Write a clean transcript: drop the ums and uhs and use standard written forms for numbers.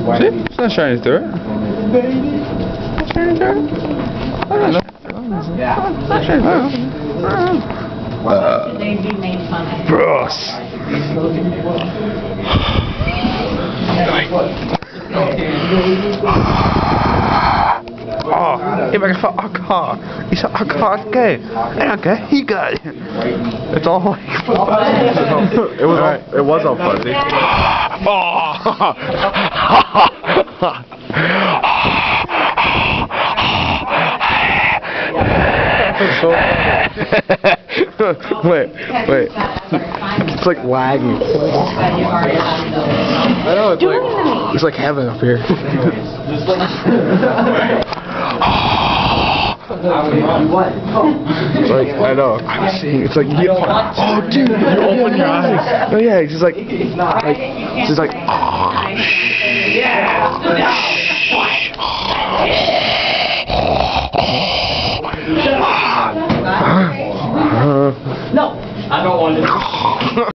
See? It's not shining through it. It's shining through it. Not shining through it. Gross. Oh, ik ben van Akka. Is Akka oké? En oké, he got it. It's all like it was all fuzzy. Wait. It's like lagging. I know, it's like heaven up here. It's like, I know. I'm seeing. It's like, oh, dude, you open your eyes. No, yeah, it's just like, it's just like, No, I don't want to.